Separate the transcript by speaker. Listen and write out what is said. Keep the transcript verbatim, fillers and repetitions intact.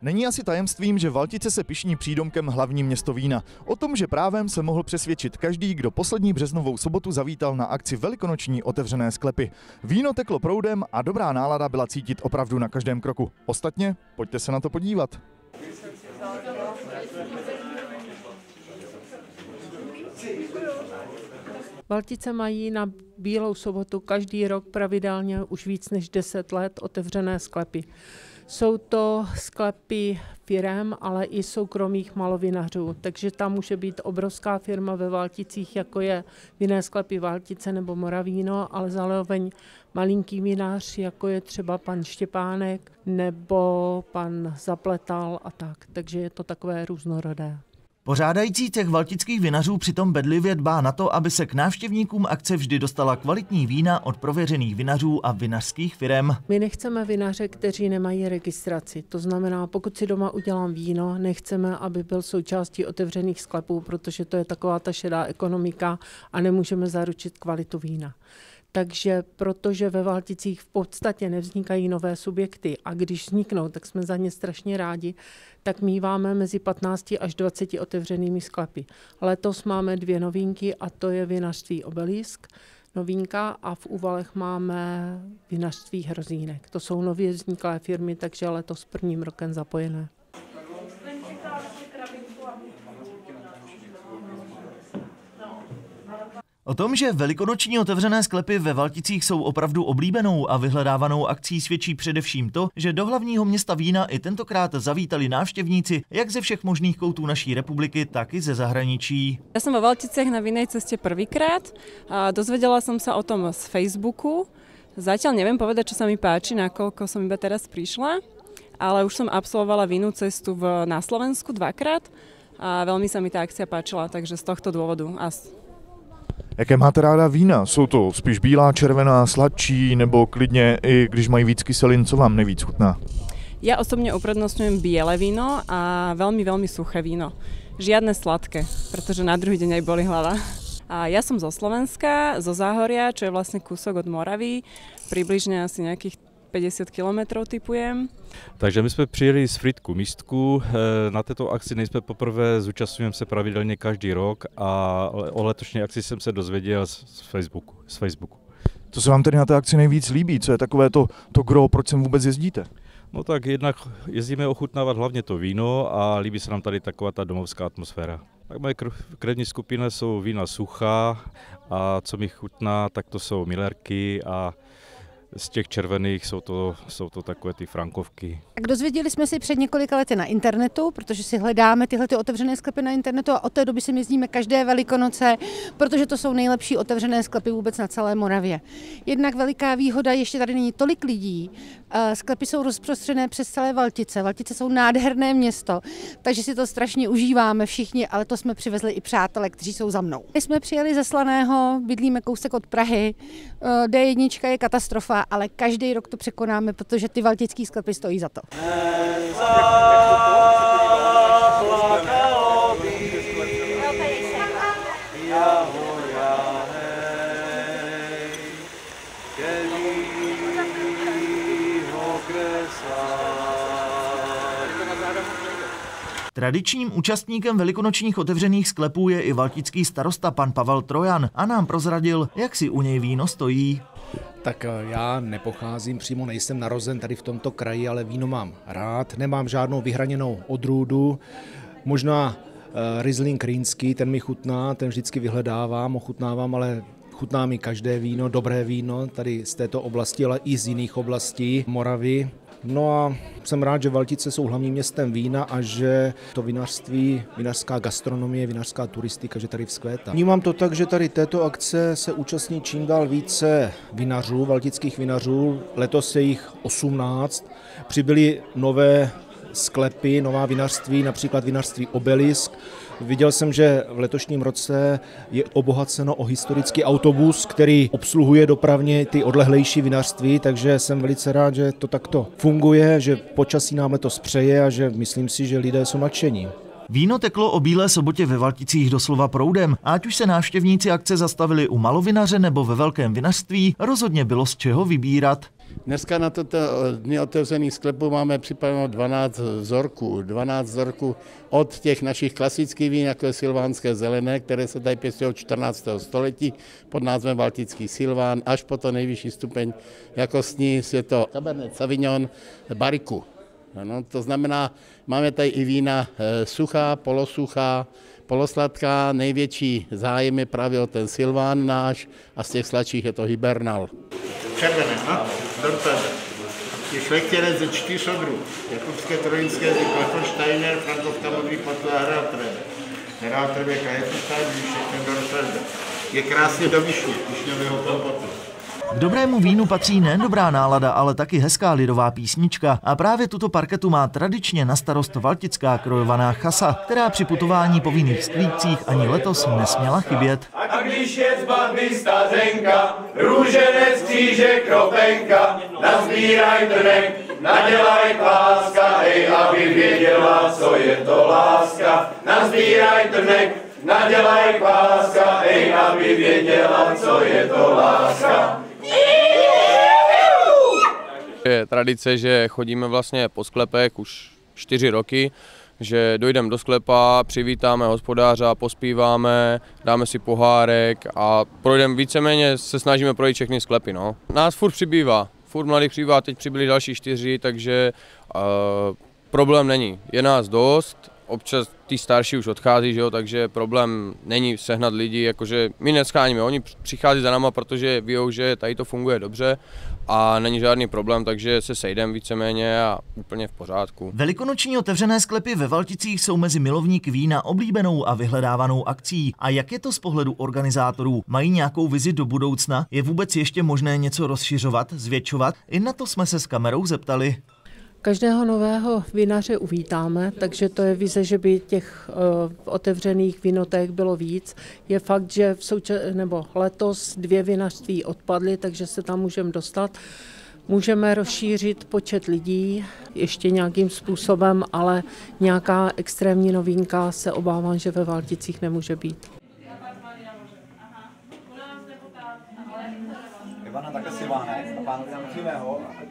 Speaker 1: Není asi tajemstvím, že Valtice se pyšní přídomkem hlavní město vína. O tom, že právem se mohl přesvědčit každý, kdo poslední březnovou sobotu zavítal na akci velikonoční otevřené sklepy. Víno teklo proudem a dobrá nálada byla cítit opravdu na každém kroku. Ostatně, pojďte se na to podívat.
Speaker 2: Valtice mají na Bílou sobotu každý rok pravidelně už víc než deset let otevřené sklepy. Jsou to sklepy firem, ale i soukromých malovinařů, takže tam může být obrovská firma ve Valticích, jako je Vinné sklepy Valtice nebo Moravíno, ale zároveň malinký vinař, jako je třeba pan Štěpánek nebo pan Zapletal a tak, takže je to takové různorodé.
Speaker 3: Pořádající cech valtických vinařů přitom bedlivě dbá na to, aby se k návštěvníkům akce vždy dostala kvalitní vína od prověřených vinařů a vinařských firem.
Speaker 2: My nechceme vinaře, kteří nemají registraci. To znamená, pokud si doma udělám víno, nechceme, aby byl součástí otevřených sklepů, protože to je taková ta šedá ekonomika a nemůžeme zaručit kvalitu vína. Takže protože ve Valticích v podstatě nevznikají nové subjekty a když vzniknou, tak jsme za ně strašně rádi, tak míváme mezi patnácti až dvaceti otevřenými sklepy. Letos máme dvě novinky a to je vinařství Obelisk, novinka, a v Úvalech máme vinařství Hrozínek. To jsou nově vzniklé firmy, takže letos prvním rokem zapojené.
Speaker 3: O tom, že velikonoční otevřené sklepy ve Valticích jsou opravdu oblíbenou a vyhledávanou akcí, svědčí především to, že do hlavního města vína i tentokrát zavítali návštěvníci jak ze všech možných koutů naší republiky, tak i ze zahraničí.
Speaker 4: Ja som vo Valticiach na vinnej ceste prvýkrát a dozvedela som sa o tom z Facebooku. Zatiaľ neviem povedať, čo sa mi páči, nakoľko som iba teraz prišla, ale už som absolvovala vinnú cestu v, na Slovensku dvakrát a veľmi sa mi tá akcia páčila, takže z tohto dôvodu. A
Speaker 1: Jaké máte ráda vína? Jsou to spíš bílá, červená, sladší, nebo klidně i když mají víc kyselin, co vám nejvíc chutná?
Speaker 4: Ja osobne uprednostňujem biele víno a veľmi, veľmi suché víno. Žiadne sladké, pretože na druhý deň aj boli hlava. A ja som zo Slovenska, zo Záhoria, čo je vlastne kúsok od Moravy, približne asi nejakých päťdesiat kilometrov typujem.
Speaker 5: Takže my jsme přijeli z Frýdku Místku, na této akci nejsme poprvé, zúčastňujeme se pravidelně každý rok a o letošní akci jsem se dozvěděl z Facebooku. Z Facebooku.
Speaker 1: Co se vám tedy na té akci nejvíc líbí? Co je takové to, to gro, proč sem vůbec jezdíte?
Speaker 5: No tak jednak jezdíme ochutnávat hlavně to víno a líbí se nám tady taková ta domovská atmosféra. Tak moje krevní skupina jsou vína suchá a co mi chutná, tak to jsou Millerky a z těch červených jsou to, jsou to takové ty frankovky.
Speaker 6: Tak dozvěděli jsme si před několika lety na internetu, protože si hledáme tyhle ty otevřené sklepy na internetu a od té doby si jezdíme každé Velikonoce, protože to jsou nejlepší otevřené sklepy vůbec na celé Moravě. Jednak veliká výhoda, ještě tady není tolik lidí, sklepy jsou rozprostřené přes celé Valtice. Valtice jsou nádherné město, takže si to strašně užíváme všichni, ale to jsme přivezli i přátelé, kteří jsou za mnou. My jsme přijeli ze Slaného, bydlíme kousek od Prahy, D jedna je katastrofa, ale každý rok to překonáme, protože ty valtický sklepy stojí za to.
Speaker 3: Tradičním účastníkem velikonočních otevřených sklepů je i valtický starosta pan Pavel Trojan a nám prozradil, jak si u něj víno stojí.
Speaker 7: Tak já nepocházím přímo, nejsem narozen tady v tomto kraji, ale víno mám rád, nemám žádnou vyhraněnou odrůdu, možná uh, Riesling rýnský, ten mi chutná, ten vždycky vyhledávám, ochutnávám, ale chutná mi každé víno, dobré víno tady z této oblasti, ale i z jiných oblastí Moravy. No a jsem rád, že Valtice jsou hlavním městem vína a že to vinařství, vinařská gastronomie, vinařská turistika, že tady vzkvétá. Vnímám to tak, že tady této akce se účastní čím dál více vinařů, valtických vinařů. Letos je jich osmnáct. Přibyly nové sklepy, nová vinařství, například vinařství Obelisk. Viděl jsem, že v letošním roce je obohaceno o historický autobus, který obsluhuje dopravně ty odlehlejší vinařství, takže jsem velice rád, že to takto funguje, že počasí nám letos přeje a že myslím si, že lidé jsou nadšení.
Speaker 3: Víno teklo o Bílé sobotě ve Valticích doslova proudem. A ať už se návštěvníci akce zastavili u malovinaře nebo ve velkém vinařství, rozhodně bylo z čeho vybírat.
Speaker 8: Dneska na toto dny otevřených sklepů máme připraveno dvanáct vzorků. dvanáct vzorků od těch našich klasických vín, jako je silvánské zelené, které se tady pěstují od čtrnáctého století pod názvem Valtický Silván, až po to nejvyšší stupeň jakostní, je to Cabernet Sauvignon Barrique. No, to znamená, máme tady i vína suchá, polosuchá, polosladká, největší zájem je právě o ten Silván náš a z těch sladších je to Hibernal. Červené, no? Dortmund. Je šlechtěrec ze čtyř odrůd. Jakubské, trojinské, Klefelsteiner, Frankovka, Modrý Potl a Heraltrebe. Heraltrebe, Hefenstein, všechny Dortmund. Je krásně do višně, višňového kompotu.
Speaker 3: K dobrému vínu patří nejen dobrá nálada, ale taky hezká lidová písnička. A právě tuto parketu má tradičně na starost valtická krojovaná chasa, která při putování po vinných sklípcích ani letos nesměla chybět.
Speaker 9: A když je z bandy stařenka, růženec, křížek, kropenka, nazbíraj drnek, nadělaj kláska, ej, aby věděla, co je to láska. Nazbíraj drnek, nadělaj kláska, ej, aby věděla, co je to láska.
Speaker 10: Je tradice, že chodíme vlastně po sklepech už čtyři roky, že dojdeme do sklepa, přivítáme hospodáře, pospíváme, dáme si pohárek a projdeme víceméně, se snažíme projít všechny sklepy. No. Nás furt přibývá, furt mladých přibývá, teď přibyli další čtyři, takže uh, problém není. Je nás dost, občas ty starší už odchází, že jo, takže problém není sehnat lidi, jakože my nescháníme, oni přichází za náma, protože ví, že tady to funguje dobře a není žádný problém, takže se sejdeme víceméně a úplně v pořádku.
Speaker 3: Velikonoční otevřené sklepy ve Valticích jsou mezi milovníky vína oblíbenou a vyhledávanou akcí. A jak je to z pohledu organizátorů? Mají nějakou vizi do budoucna? Je vůbec ještě možné něco rozšiřovat, zvětšovat? I na to jsme se s kamerou zeptali.
Speaker 2: Každého nového vinaře uvítáme, takže to je vize, že by těch uh, otevřených vinoték bylo víc. Je fakt, že v souča- nebo letos dvě vinařství odpadly, takže se tam můžeme dostat. Můžeme rozšířit počet lidí ještě nějakým způsobem, ale nějaká extrémní novinka se obávám, že ve Valticích nemůže být.
Speaker 11: Ivana, takhle si váne, a pánovi tam živého.